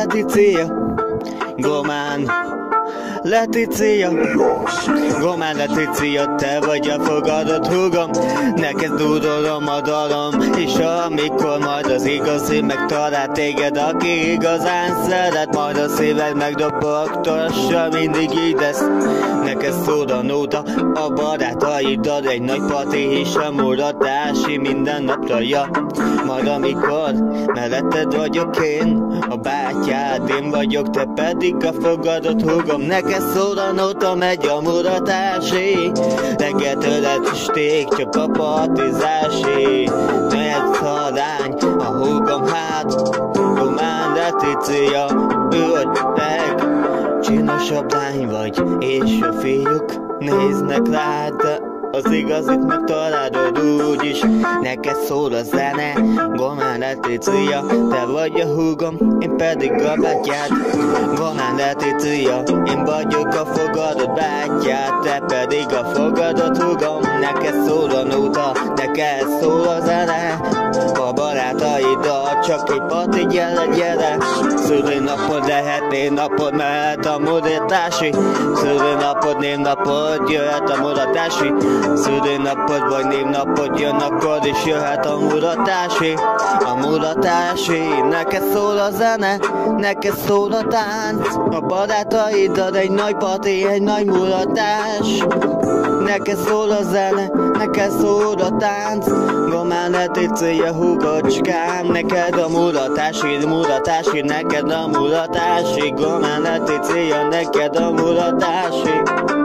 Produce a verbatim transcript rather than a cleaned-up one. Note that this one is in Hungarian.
Letícia, Gomán Letícia, Gomán Letícia, te vagy a fogadott húgom, neked dúdolom a dalom, és amikor majd az igazi megtalál téged, aki igazán szeret, majd a szíved megdobogtassa, mindig így lesz. Neked szól a nóta, a barátaiddal, egy nagy parti és a mulatási minden napra, ja. Majd amikor melletted vagyok én, a bátyád én vagyok, te pedig a fogadott húgom, neked szól a nóta, megy a mulatási, reggeltől estig csak a partizási. Mehet szalány, a húgom hát, Gomán Letícia, ültek, csinosabb lány vagy, és a fiúk néznek rád, de az igazit megtalálod úgyis. Neked szól a zene, Gomán Letícia, te vagy a húgom, én pedig a bátyád. Gomán Letícia, én vagyok a fogadott bátyád, te pedig a fogadott húgom. Neked szól a nóta, neked szól a zene, a barátaiddal csak egy parti, gyere, gyere. Szülinapod lehet névnapod, mehet a mulatási. Szülinapod, névnapod, jöhet a mulatási. Szülinapod vagy névnapod jön, akkor is jöhet a mulatási. A mulatási, neked szól a zene, neked szól a tánc, a barátaiddal egy nagy parti, egy nagy mulatás. Neked szól a zene, neked szól a tánc, Gomán Letícia, húgocskám, neked a mulatási, mulatási, neked a mulatási, Gomán Letícia, neked a mulatási.